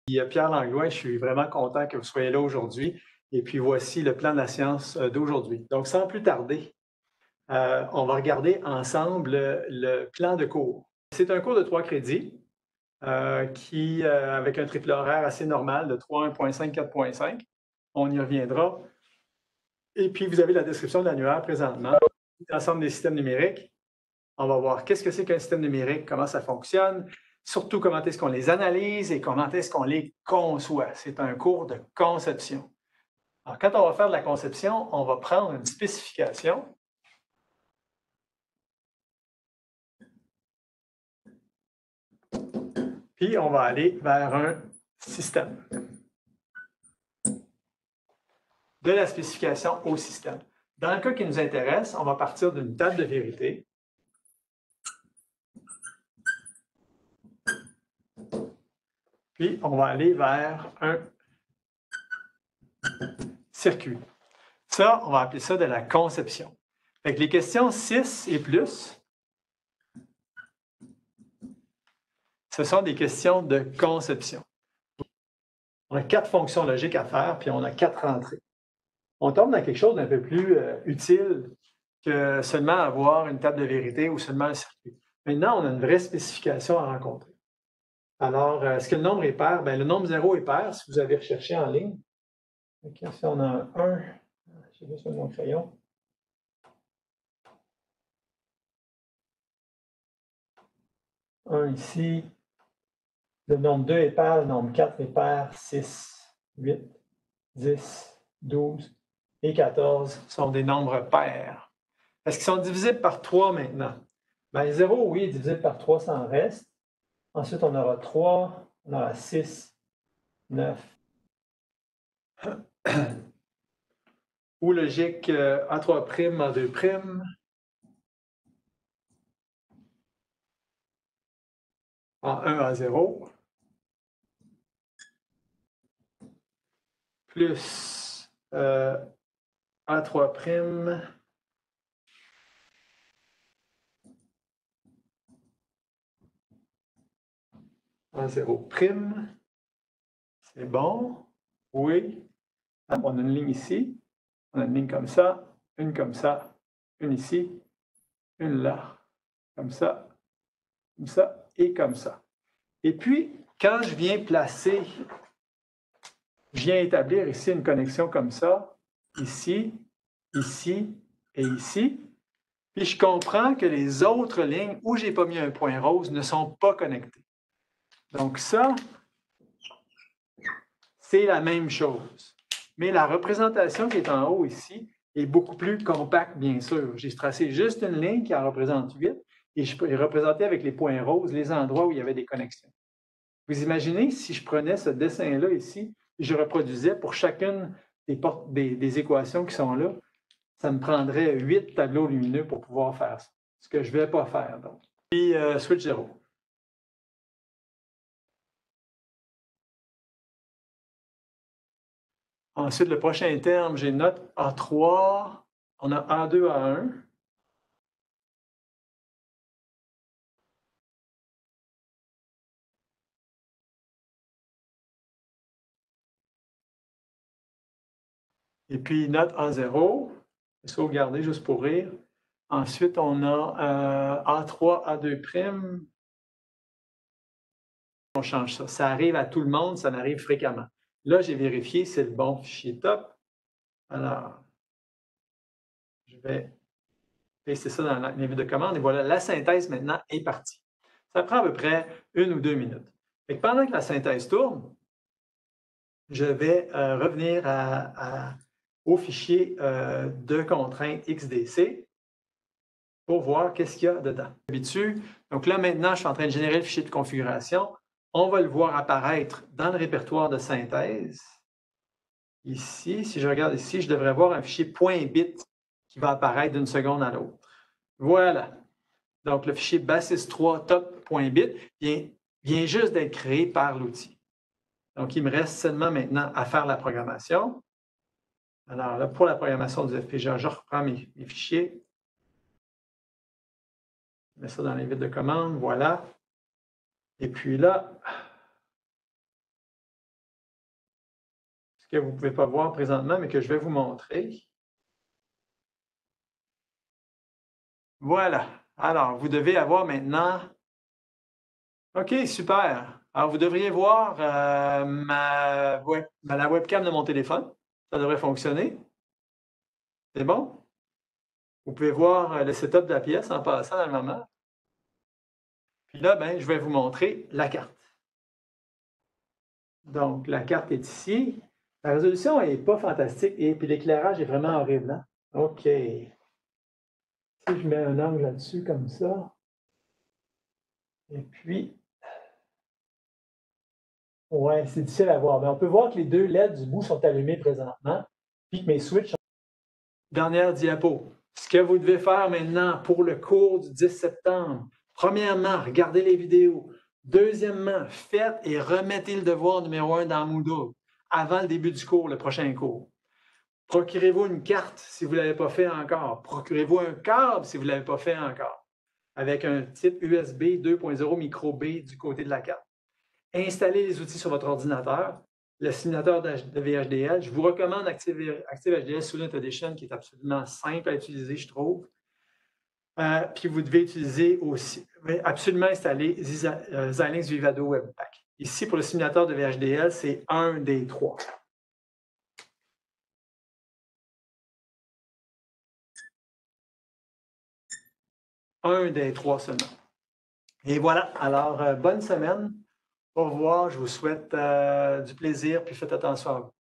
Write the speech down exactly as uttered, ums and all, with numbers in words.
Puis, euh, Pierre Langlois, je suis vraiment content que vous soyez là aujourd'hui. Et puis voici le plan de la science euh, d'aujourd'hui. Donc, sans plus tarder, euh, on va regarder ensemble le, le plan de cours. C'est un cours de trois crédits euh, qui, euh, avec un triple horaire assez normal de trois, un virgule cinq, quatre virgule cinq. On y reviendra. Et puis, vous avez la description de l'annuaire présentement, l'ensemble des systèmes numériques. On va voir qu'est-ce que c'est qu'un système numérique, comment ça fonctionne, surtout comment est-ce qu'on les analyse et comment est-ce qu'on les conçoit. C'est un cours de conception. Alors, quand on va faire de la conception, on va prendre une spécification. Puis, on va aller vers un système. De la spécification au système. Dans le cas qui nous intéresse, on va partir d'une table de vérité. Puis, on va aller vers un circuit. Ça, on va appeler ça de la conception. Fait que les questions six et plus, ce sont des questions de conception. On a quatre fonctions logiques à faire, puis on a quatre entrées. On tombe dans quelque chose d'un peu plus euh, utile que seulement avoir une table de vérité ou seulement un circuit. Maintenant, on a une vraie spécification à rencontrer. Alors, est-ce que le nombre est pair? Bien, le nombre zéro est pair, si vous avez recherché en ligne. Okay, si on a un, j'ai besoin de mon crayon. un ici. Le nombre deux est pair, le nombre quatre est pair, six, huit, dix, douze et quatorze sont des nombres pairs. Est-ce qu'ils sont divisibles par trois maintenant? Bien, zéro, oui, divisible par trois, ça en reste. Ensuite, on aura trois, on aura six, neuf. Ou logique euh, A trois', A deux'. En un, A zéro. Plus euh, A trois'. A zéro'. C'est bon? Oui. On a une ligne ici. On a une ligne comme ça, une comme ça, une ici, une là, comme ça, comme ça et comme ça. Et puis, quand je viens placer, je viens établir ici une connexion comme ça, ici, ici et ici, puis je comprends que les autres lignes où je n'ai pas mis un point rose ne sont pas connectées. Donc ça, c'est la même chose. Mais la représentation qui est en haut ici est beaucoup plus compacte, bien sûr. J'ai tracé juste une ligne qui en représente huit et je peux représenter avec les points roses les endroits où il y avait des connexions. Vous imaginez si je prenais ce dessin-là ici et je reproduisais pour chacune des, des, des équations qui sont là, ça me prendrait huit tableaux lumineux pour pouvoir faire ça. Ce que je ne vais pas faire. Donc. Puis, euh, switch zéro. Ensuite, le prochain terme, j'ai note A trois, on a A deux, A un. Et puis, note A zéro, sauvegarder juste pour rire. Ensuite, on a euh, A trois, A deux'. On change ça. Ça arrive à tout le monde, ça m'arrive fréquemment. Là, j'ai vérifié, c'est le bon fichier top. Alors, je vais paster ça dans la livre de commande et voilà, la synthèse maintenant est partie. Ça prend à peu près une ou deux minutes. Et pendant que la synthèse tourne, je vais euh, revenir à, à, au fichier euh, de contrainte X D C pour voir qu'est-ce qu'il y a dedans. Donc là, maintenant, je suis en train de générer le fichier de configuration. On va le voir apparaître dans le répertoire de synthèse. Ici, si je regarde ici, je devrais voir un fichier .bit qui va apparaître d'une seconde à l'autre. Voilà. Donc, le fichier basis trois top.bit vient, vient juste d'être créé par l'outil. Donc, il me reste seulement maintenant à faire la programmation. Alors là, pour la programmation du F P G A, je reprends mes, mes fichiers. Je mets ça dans les vides de commande. Voilà. Et puis là, que vous ne pouvez pas voir présentement, mais que je vais vous montrer. Voilà. Alors, vous devez avoir maintenant... OK, super. Alors, vous devriez voir euh, ma web... la webcam de mon téléphone. Ça devrait fonctionner. C'est bon? Vous pouvez voir le setup de la pièce en passant dans le moment. Puis là, ben, je vais vous montrer la carte. Donc, la carte est ici. La résolution n'est pas fantastique et puis l'éclairage est vraiment horrible. Hein? OK. Si je mets un angle là-dessus comme ça, et puis, ouais, c'est difficile à voir. Mais on peut voir que les deux L E D du bout sont allumés présentement, puis que mes switches sont... Dernière diapo. Ce que vous devez faire maintenant pour le cours du dix septembre, premièrement, regardez les vidéos. Deuxièmement, faites et remettez le devoir numéro un dans Moodle avant le début du cours, le prochain cours. Procurez-vous une carte si vous ne l'avez pas fait encore. Procurez-vous un câble si vous ne l'avez pas fait encore, avec un type U S B deux point zéro micro B du côté de la carte. Installez les outils sur votre ordinateur, le simulateur de V H D L. Je vous recommande Active, Active H D L Student Edition, qui est absolument simple à utiliser, je trouve. Euh, puis vous devez utiliser aussi, absolument installer Xilinx Vivado Webpack. Ici, pour le simulateur de V H D L, c'est un des trois. Un des trois seulement. Et voilà, alors euh, bonne semaine. Au revoir, je vous souhaite euh, du plaisir, puis faites attention à vous.